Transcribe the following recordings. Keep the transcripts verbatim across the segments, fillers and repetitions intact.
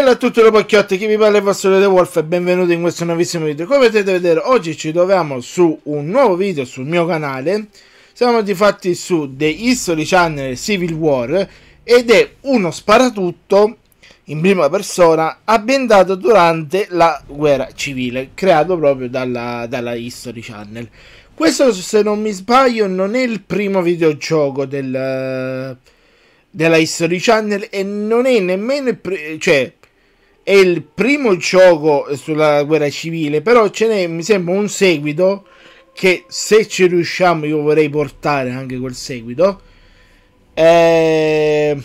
Bella a tutti i pacchiotti, chi vi parla è il vostro The Wolf e benvenuti in questo nuovissimo video. Come potete vedere oggi ci troviamo su un nuovo video sul mio canale. Siamo di fatti su The History Channel Civil War ed è uno sparatutto in prima persona ambientato durante la guerra civile, creato proprio dalla, dalla History Channel. Questo, se non mi sbaglio, non è il primo videogioco del... della History Channel e non è nemmeno il cioè è il primo gioco sulla guerra civile, però ce n'è, mi sembra, un seguito che, se ci riusciamo, io vorrei portare anche quel seguito. eh...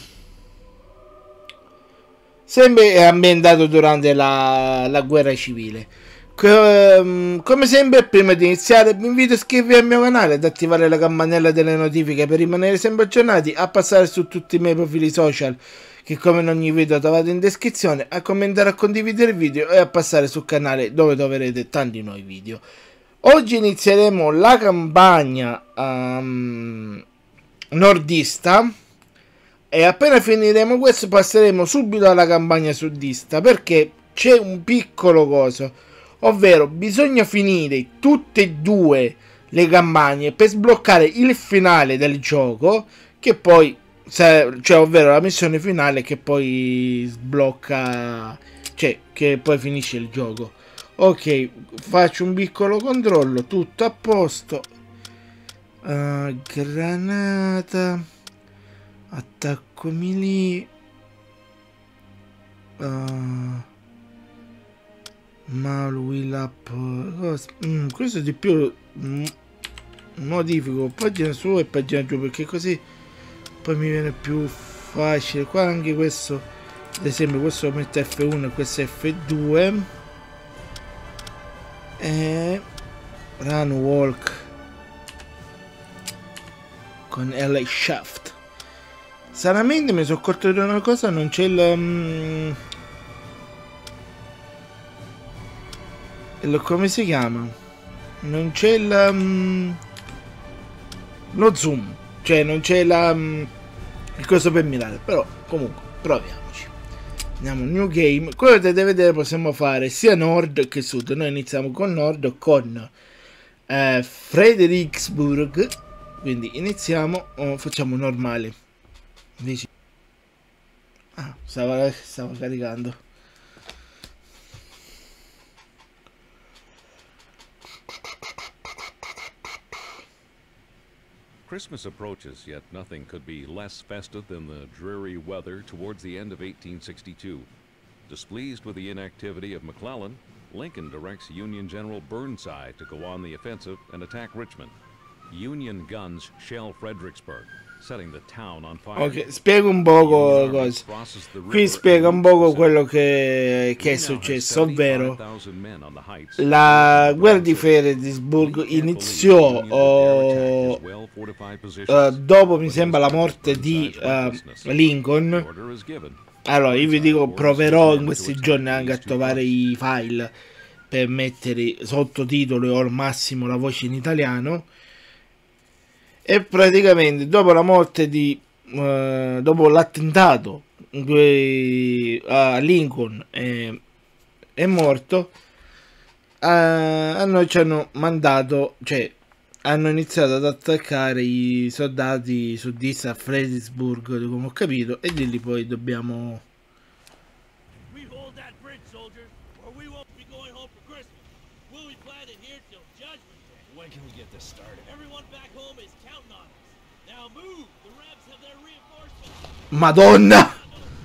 sempre è ambientato durante la, la guerra civile. Come sempre, prima di iniziare vi invito a iscrivervi al mio canale, ad attivare la campanella delle notifiche per rimanere sempre aggiornati, a passare su tutti i miei profili social che come in ogni video trovate in descrizione, a commentare, a condividere il video e a passare sul canale dove troverete tanti nuovi video. Oggi inizieremo la campagna um, nordista e appena finiremo questo passeremo subito alla campagna sudista, perché c'è un piccolo coso, ovvero bisogna finire tutte e due le campagne per sbloccare il finale del gioco, che poi, cioè, ovvero la missione finale che poi sblocca, cioè che poi finisce il gioco. Ok, faccio un piccolo controllo, tutto a posto. Uh, granata, attacco melee. Uh, ma will up mm, questo di più mm, modifico pagina su e pagina giù, perché così poi mi viene più facile. Qua anche questo, ad esempio, questo lo metto F uno e questo F due e run walk con L shaft. Stranamente mi sono accorto di una cosa, non c'è il um, come si chiama, non c'è il, um, lo zoom, cioè non c'è la um, il coso per mirare, però comunque proviamoci. Andiamo new game. Come potete vedere possiamo fare sia nord che sud. Noi iniziamo con nord, con eh, Fredericksburg, quindi iniziamo, oh, facciamo normale. Invece ah, stava, stava caricando. Christmas approaches, yet nothing could be less festive than the dreary weather towards the end of eighteen sixty-two. Displeased with the inactivity of McClellan, Lincoln directs Union General Burnside to go on the offensive and attack Richmond. Union guns shell Fredericksburg, setting the town on fire. Ok, spiego un poco cosa. Qui spiega un poco quello che, che è successo, ovvero la guerra di Fredericksburg iniziò oh, uh, dopo, mi sembra, la morte di uh, Lincoln. Allora, io vi dico, proverò in questi giorni anche a trovare i file per mettere sottotitoli o al massimo la voce in italiano. E praticamente dopo la morte di uh, dopo l'attentato a Lincoln è, è morto, uh, a noi ci hanno mandato, cioè hanno iniziato ad attaccare i soldati suddisti a Fredericksburg, come ho capito, e di lì poi dobbiamo Madonna!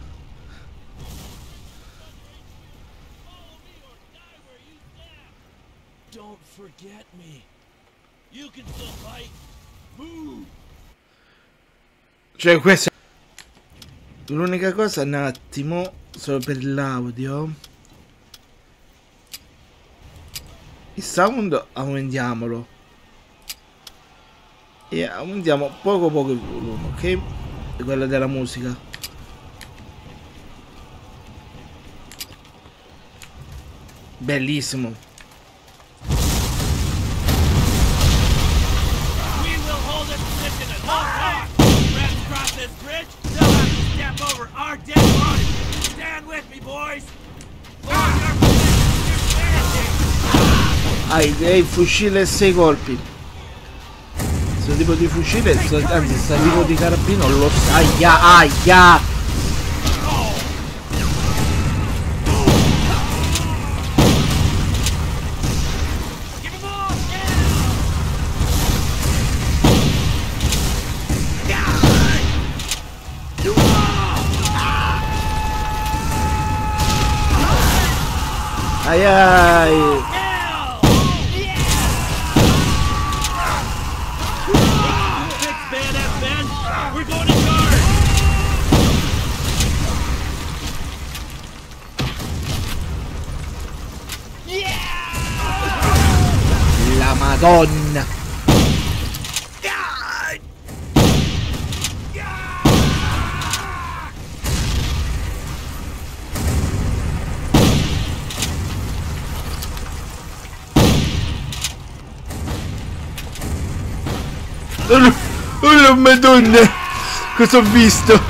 Cioè, questa l'unica cosa, un attimo, solo per l'audio, il sound aumentiamolo e aumentiamo poco poco il volume, ok? Quella della musica. Bellissimo. Cross this bridge, they'll have to step over our dead bodies. Stand with me, boys. Hai il fucile e sei colpi. Questo tipo di fucile, anzi questo tipo di carabino lo sai. Aia, aia. Ai ai. La Madonna. Oh, oh Madonna, cosa ho visto?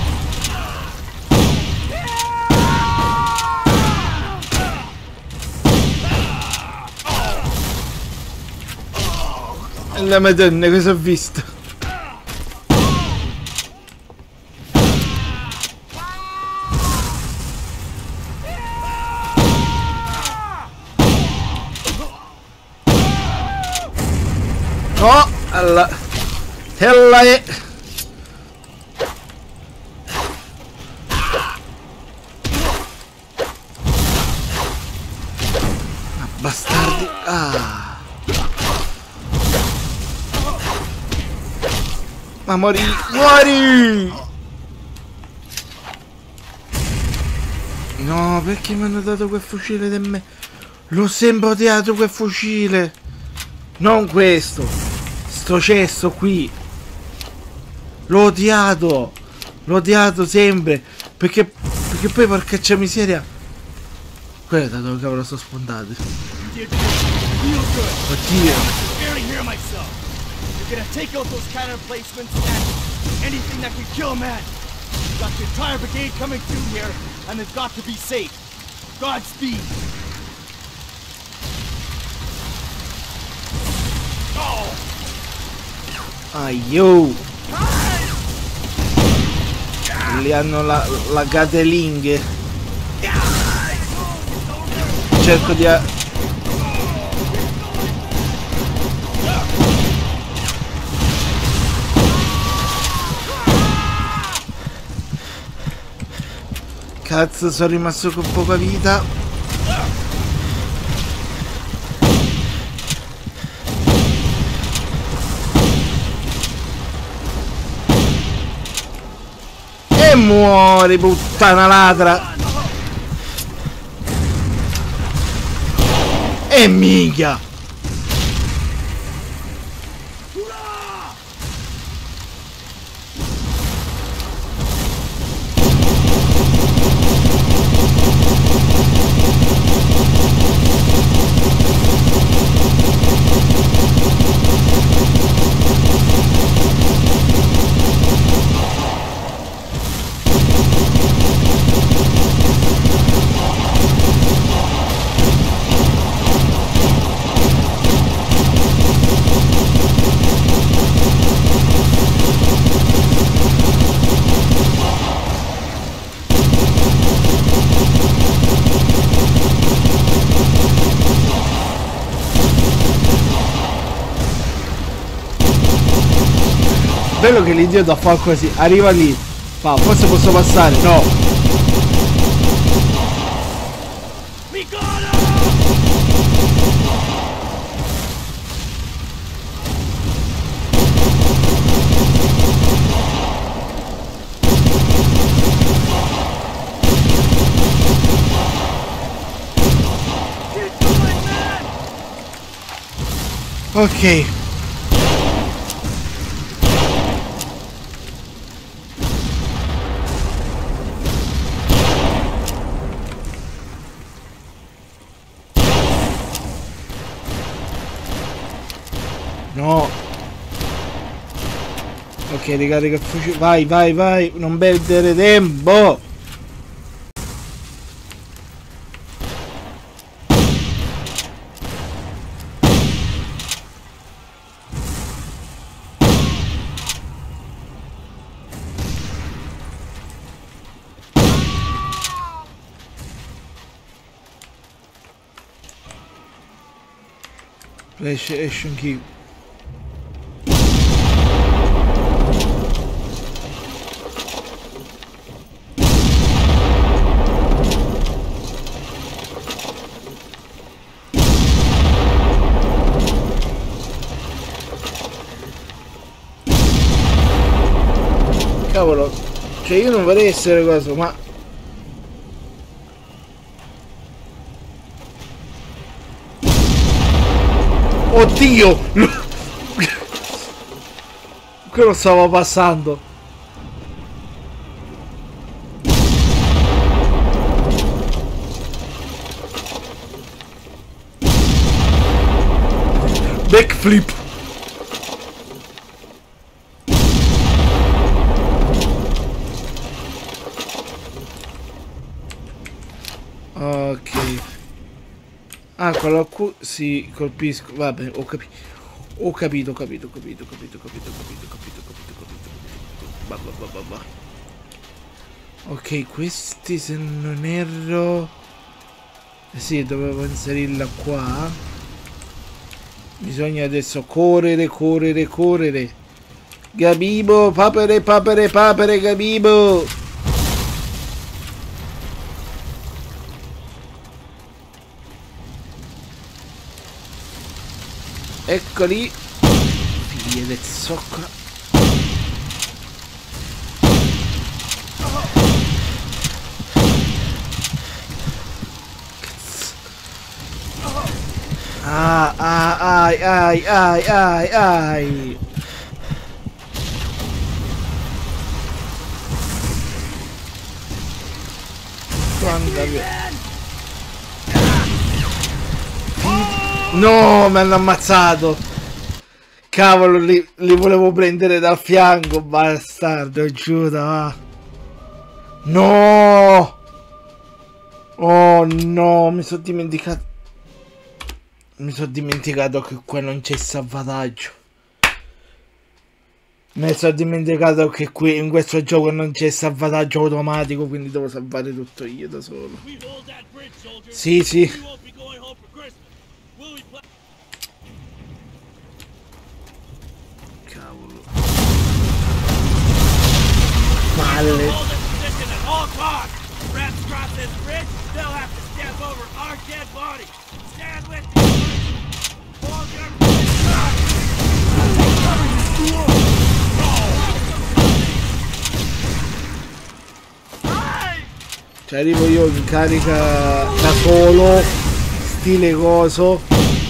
La Madonna, cosa ho visto? Oh, alla Hella è... Ah, bastardi. Ah. Ma morì, muori! No, perché mi hanno dato quel fucile di me? L'ho sempre odiato quel fucile. Non questo. Sto cesso qui. L'ho odiato. L'ho odiato sempre. Perché, perché poi porca miseria. Guarda dove cavolo sono spuntato. Oddio. Gonna take out those cannon emplacements and anything that can kill a man. We've got the entire brigade coming through here, and they've got to be safe. Godspeed. Oh. Aio. Lì hanno la, la Gatling. Cerco di... A... Cazzo, sono rimasto con poca vita. E muori, puttana ladra. E minchia. Bello che l'idiota fa così, arriva lì, fa, forse posso passare, no. Ok. No. Ok, ricarica il fucile. Vai, vai, vai. Non perdere tempo. PlayStation Key. Cavolo, cioè io non vorrei essere cosa, ma oddio! Quello stava passando. Backflip. Ok. Ah, quello qui si colpisco. Vabbè, ho capito. Ho capito, ho capito, ho capito, ho capito, ho capito, ho capito, ho capito, ho capito, ho capito, ho capito. Bah, bah, bah, bah. Ok, questi se non erro. Eh sì, dovevo inserirla qua. Bisogna adesso correre, correre, correre. Gabibo, papere, papere, papere, Gabibo. Eccoli, figlie del zoccolo. Ah, ah, ai, ai, ai, ai, ai. No, mi hanno ammazzato. Cavolo, li, li volevo prendere dal fianco, bastardo, giuro, va. No. Oh no, mi sono dimenticato. Mi sono dimenticato che qua non c'è salvataggio. Mi sono dimenticato che qui in questo gioco non c'è salvataggio automatico, quindi devo salvare tutto io da solo. Sì, sì. Cavolo. Palle. Ci arrivo io in carica da solo, stile coso.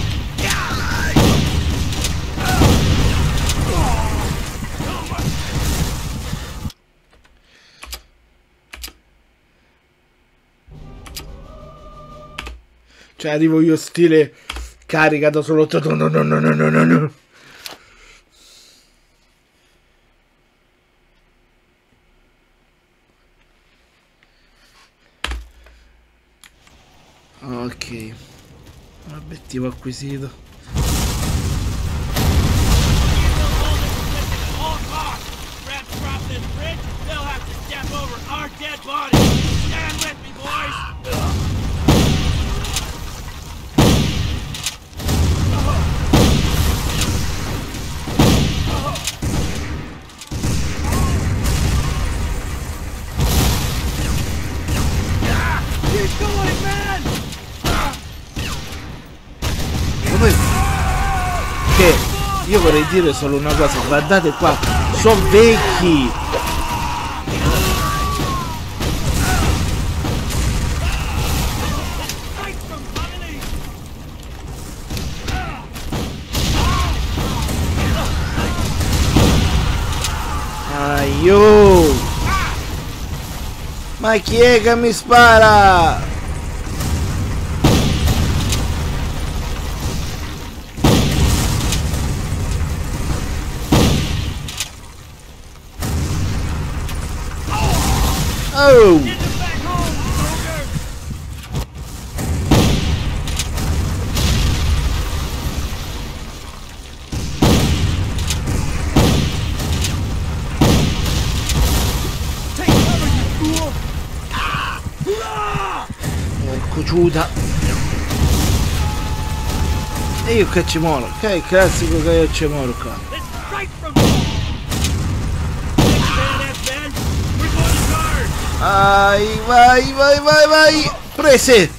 Cioè arrivo io stile carica da solo. No no no no no no no. Ok, obiettivo acquisito. Che io vorrei dire solo una cosa, guardate qua, sono vecchi. Aiuto! Ma chi è che mi spara? Oh! Ecco, Giuda. E io che ci moro, che è il classico che io ci moro qua. Vai, vai, vai, vai, vai! Prese!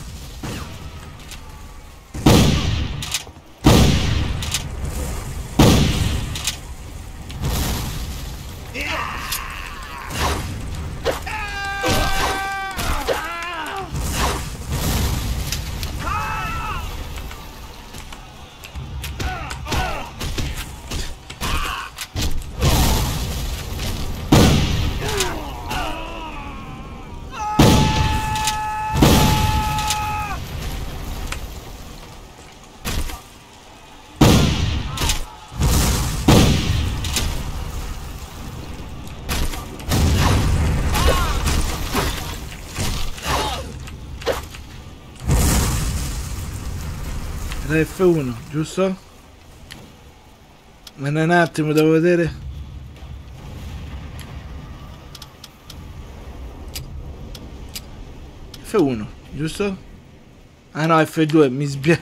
Era F uno, giusto? Ma un attimo, devo vedere. F uno, giusto? Ah no, F due, mi sbia...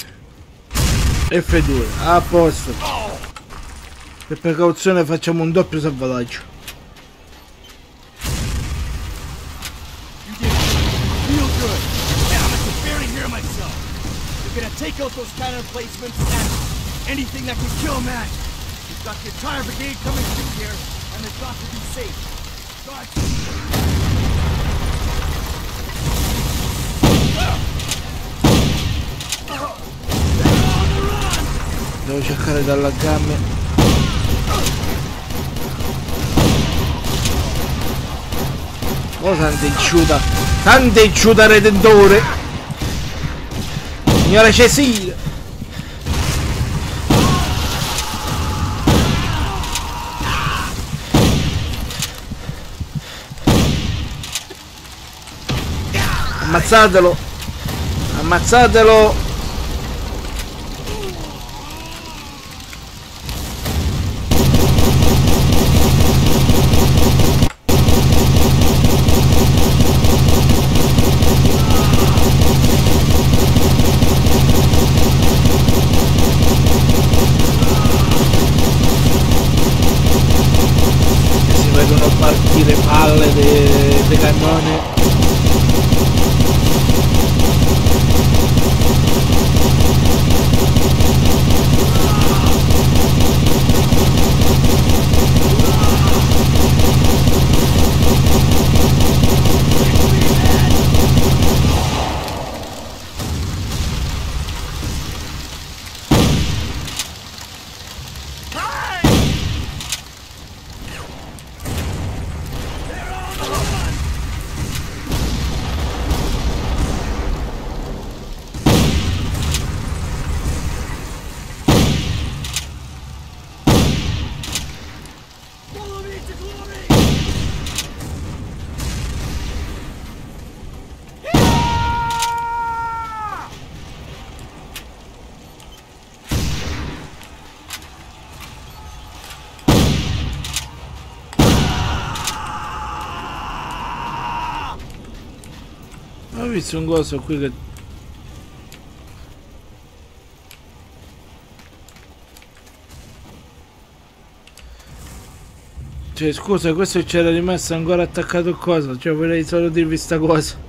F due, a posto. Per precauzione facciamo un doppio salvataggio. Take out those cannon placements and anything that can kill a man. We've got the entire brigade coming through here, and they've got to be safe. God. Devo cercare di allargarmi. Oh, tante inciuda, tante inciuda redentore. Signora Cecilia! Ammazzatelo! Ammazzatelo! Partire palle dei de cannoni. Ho visto un coso qui che... Cioè scusa, questo c'era rimasto ancora attaccato a cosa? Cioè vorrei solo dirvi sta cosa.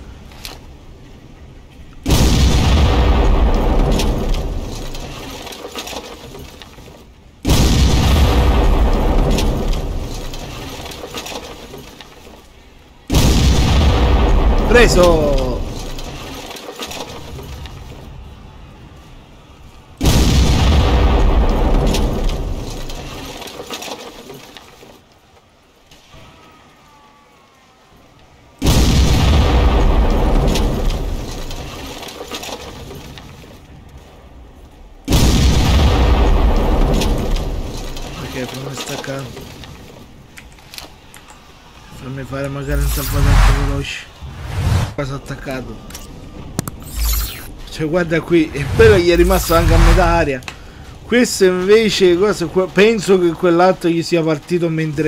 Preso! Ok, fammi staccare. Fammi fare magari un salvataggio veloce. Quasi attaccato. Cioè guarda qui, e quello gli è rimasto anche a metà aria. Questo invece cosa, penso che quell'altro gli sia partito mentre...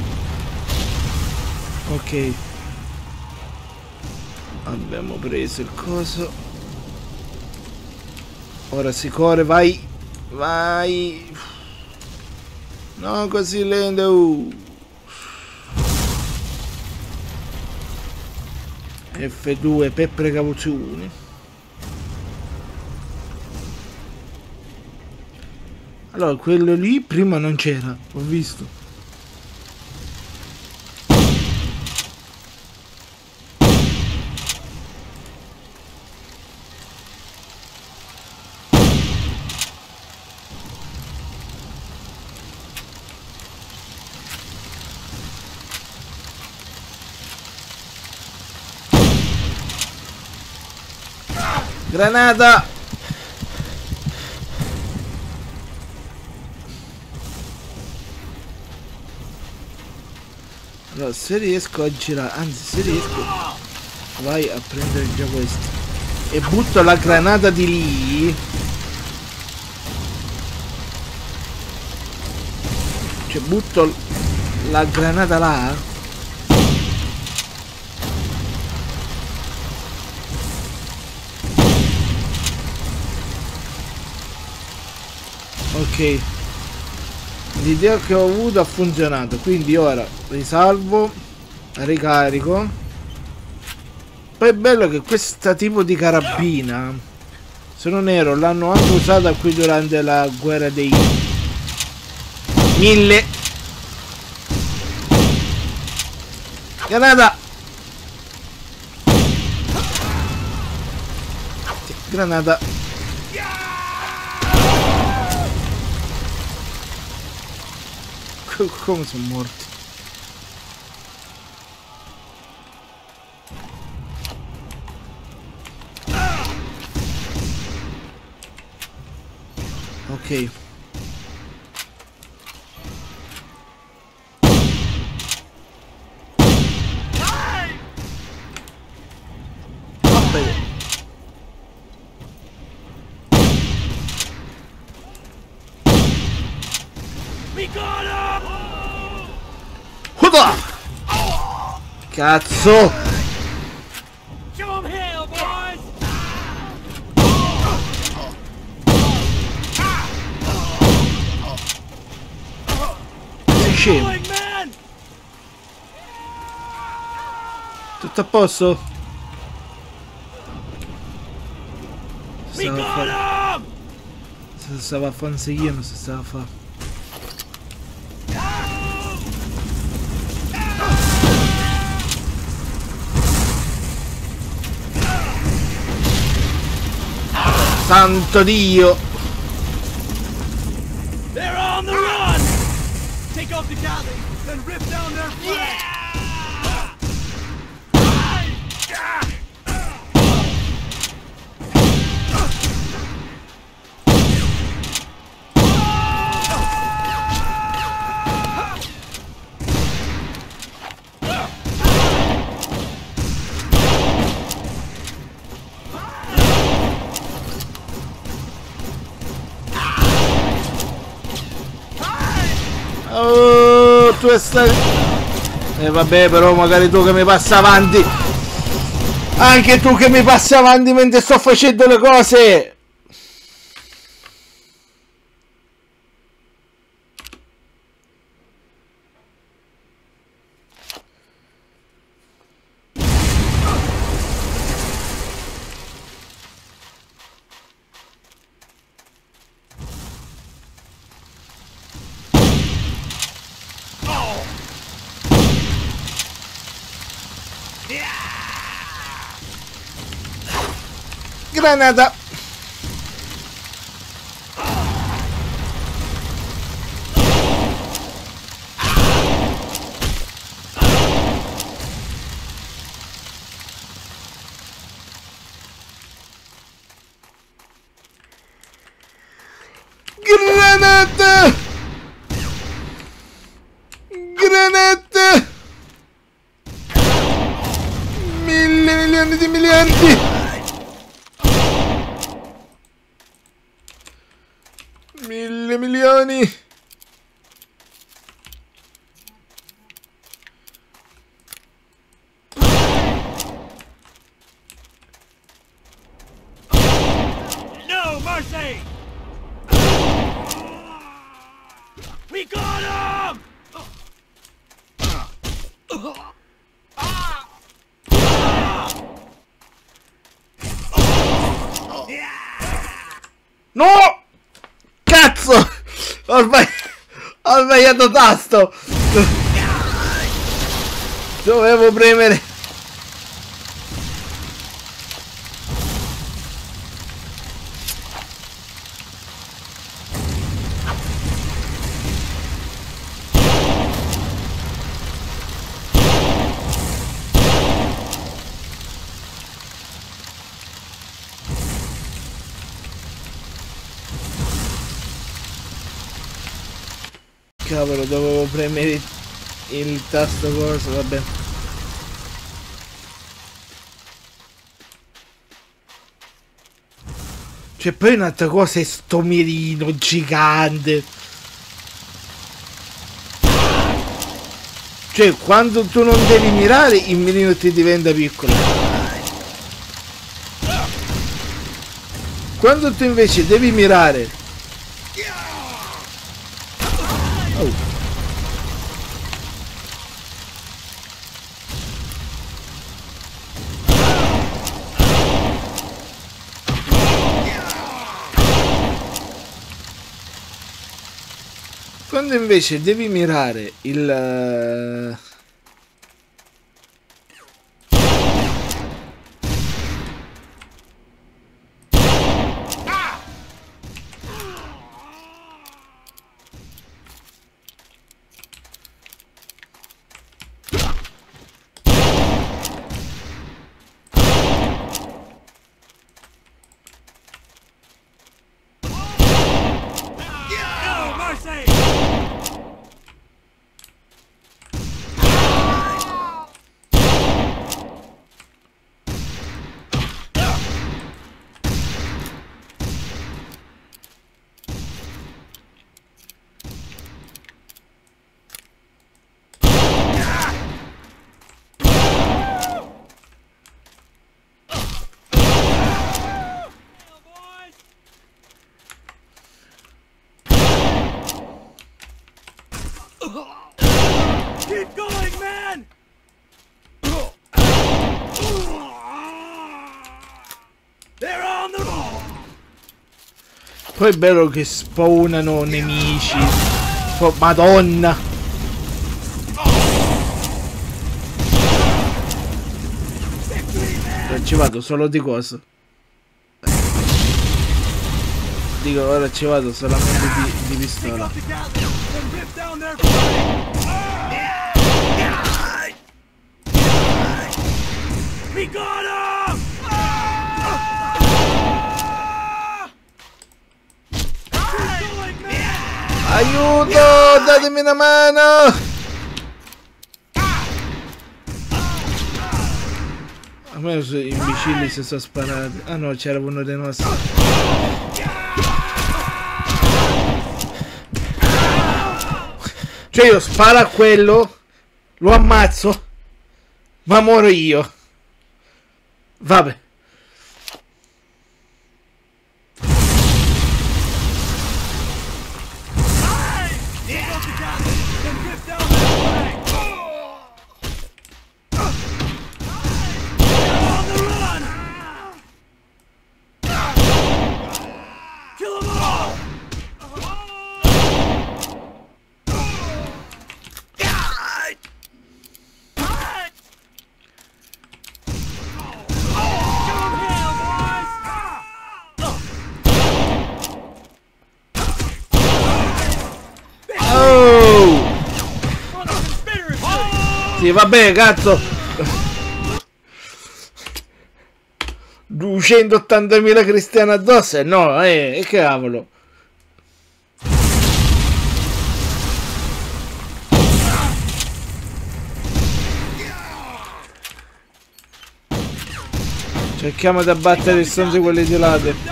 Ok, abbiamo preso il coso. Ora si corre, vai. Vai. No, così lento. Uh. F due per precauzioni. Allora, quello lì prima non c'era, ho visto. Granata! Allora, se riesco a girare, anzi se riesco, vai a prendere già questo e butto la granata di lì, cioè butto la granata là. Ok, l'idea che ho avuto ha funzionato, quindi ora risalvo, ricarico. Poi è bello che questo tipo di carabina, se non ero, l'hanno anche usata qui durante la guerra dei mille. Granata! Granata! Come sono morti? Ok. Vabbè. Cazzo! Sei scemo. Tutto a posto? Si stava a fare... Si stava a fare un seghino, si stava a fare... Santo Dio! They're on the run! Take off the Gatling, then rip down their flank! Oh, tu stai... E eh, vabbè, però magari tu che mi passi avanti. Anche tu che mi passi avanti mentre sto facendo le cose. Granata! Granata! Granata! Mille milioni di miliardi! Mille milioni! No mercy! No! Cazzo! Ho sbagliato, ho sbagliato tasto! Dovevo premere. Cavolo, dovevo premere il tasto cosa, vabbè. Cioè, poi un'altra cosa è sto mirino gigante. Cioè, quando tu non devi mirare, il mirino ti diventa piccolo. Quando tu invece devi mirare... Oh. Quando invece devi mirare il... Keep going, man! They're on the road! Poi è bello che spawnano nemici. Oh, Madonna! Ora ci vado solo di cosa. Dico, ora ci vado solamente di, di pistola. We got him! Aiuto! Datemi una mano! A me i imbecilli si sono sparati. Ah no, c'era uno dei nostri. Cioè io sparo a quello, lo ammazzo, ma muoro io. Vabbè. Sì, vabbè, cazzo. duecentottantamila cristiani addosso? No, eh, che cavolo. Cerchiamo di abbattere il sonzo quelli di lato.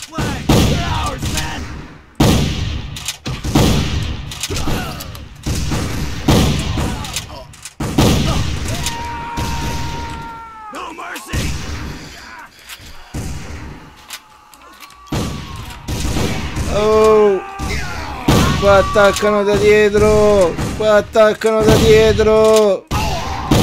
Oh, qua attaccano da dietro, qua attaccano da dietro.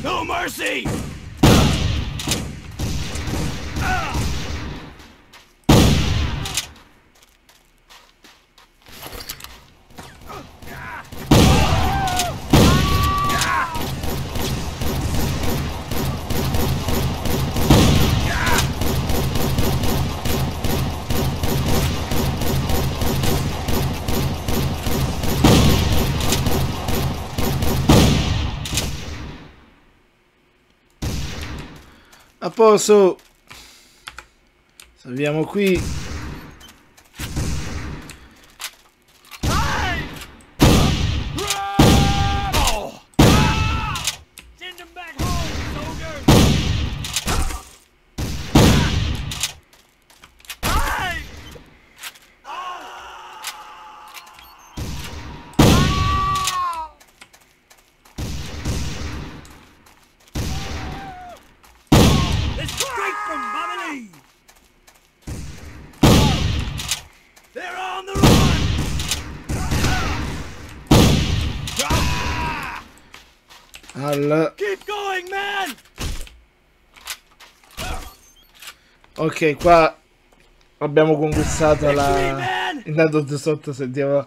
No mercy! A posto, salviamo qui. Al... Keep going, man! Ok, qua abbiamo conquistato la... Intanto di sotto sentiamo...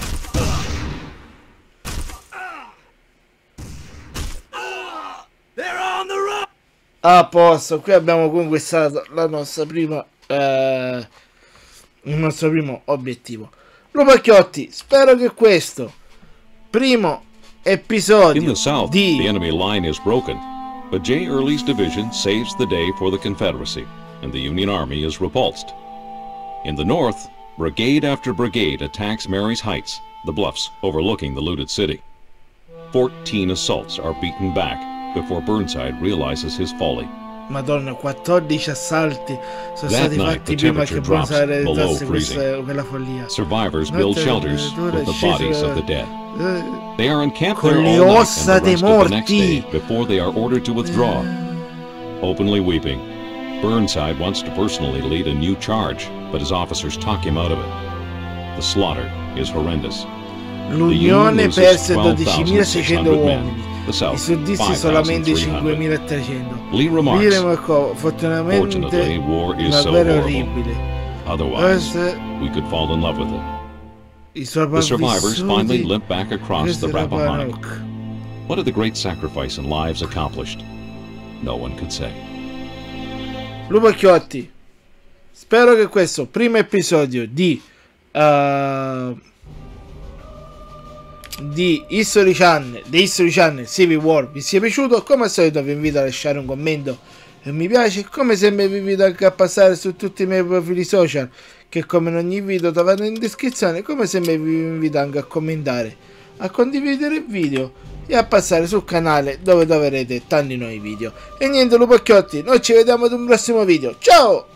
A posto, qui abbiamo conquistato la nostra prima... Eh, il nostro primo obiettivo. Lupacchiotti, spero che questo primo episodio In the south, di... the enemy line is broken, but J. Early's division saves the day for the Confederacy, and the Union Army is repulsed. In the north, brigade after brigade attacks Mary's Heights, the bluffs overlooking the looted city. Fourteen assaults are beaten back before Burnside realizes his folly. Madonna, quattordici assalti sono That stati night, fatti the prima che temperature drops Burnside below realizzasse freezing. questa, quella follia. Survivors Notte build la shelters temperatura with the è bodies scesa, of the dead. eh, They are encamped con there le all night ossa and the dei rest of the next morti. day before they are ordered to withdraw. Openly weeping, Burnside wants to personally lead a new charge, but his officers talk him out of it. The slaughter is horrendous. L'Unione perse dodicimila dodicimilaseicento seicento uomini, the i South suddisti five solamente thousand three hundred. cinquemilatrecento. Lee remarks, Lee remarcò, fortunatamente "Fortunately, war is una so guerra horrible. orribile. Otherwise, Queste, we could fall in love with it." i The survivors finally sopravvissuti, limp back across the questi Rappahannock. Rappahannock. What had the great sacrifice and lives accomplished? No one could say. Lupacchiotti, spero che questo primo episodio di uh, di History Channel, di History Channel Civil War vi sia piaciuto. Come al solito vi invito a lasciare un commento e un mi piace. Come sempre vi invito anche a passare su tutti i miei profili social, che come in ogni video trovate in descrizione. Come sempre vi invito anche a commentare, a condividere il video e a passare sul canale dove troverete tanti nuovi video. E niente Lupacchiotti, noi ci vediamo ad un prossimo video. Ciao!